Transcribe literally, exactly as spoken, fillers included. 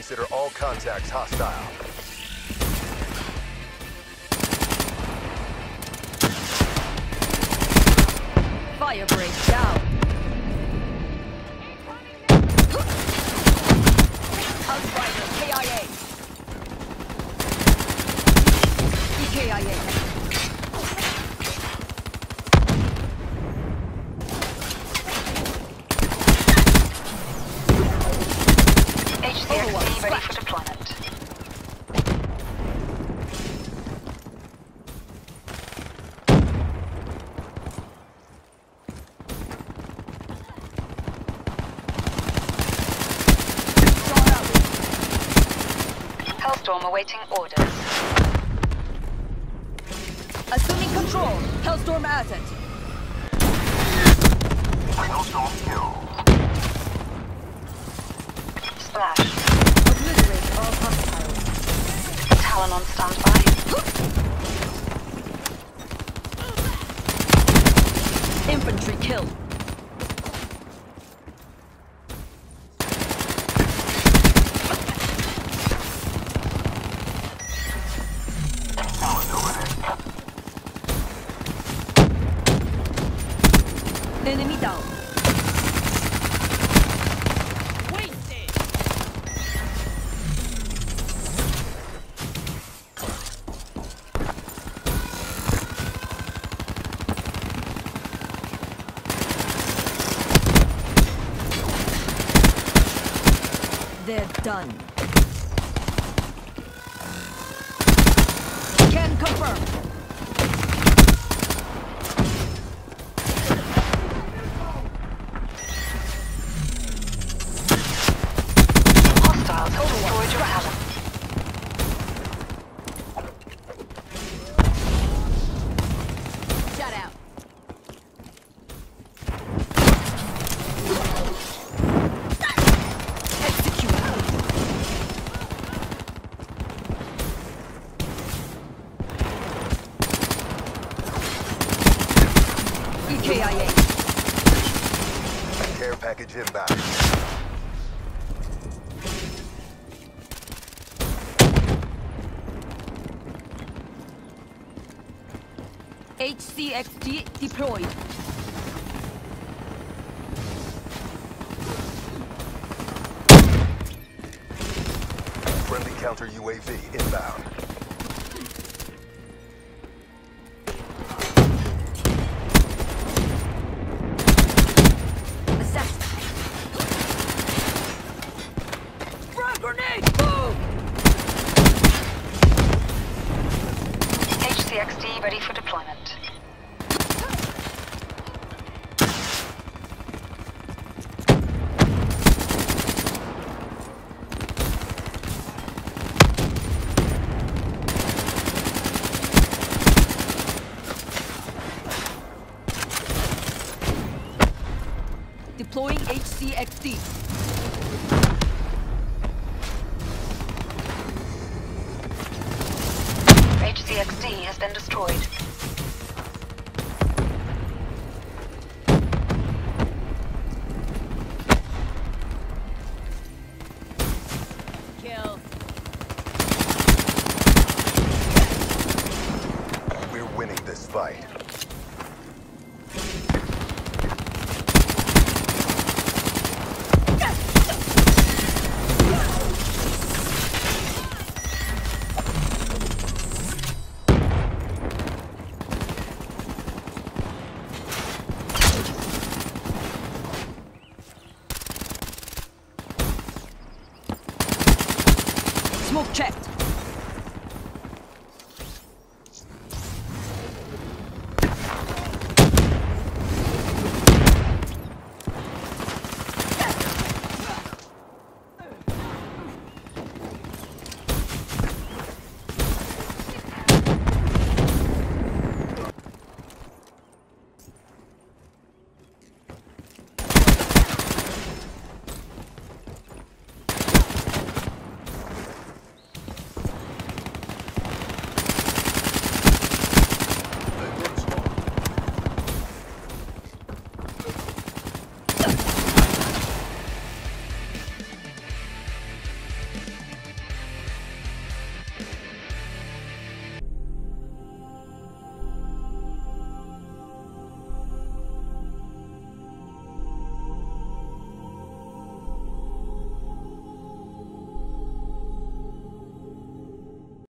Consider all contacts hostile. Fire break down. Outrider K I A. E K I A. H C X D ready for deployment. Hellstorm awaiting orders. Assuming control. Hellstorm asset. Hellstorm kill. Splash. Obliterate all hostiles. Talon on standby. Infantry kill. Enemy down. Wasted. They're done. Can confirm. K I A. Care package inbound. H C X D deployed. Friendly counter U A V inbound. Grenade! Boom! H C X D ready for deployment. Deploying H C X D. H C X D has been destroyed.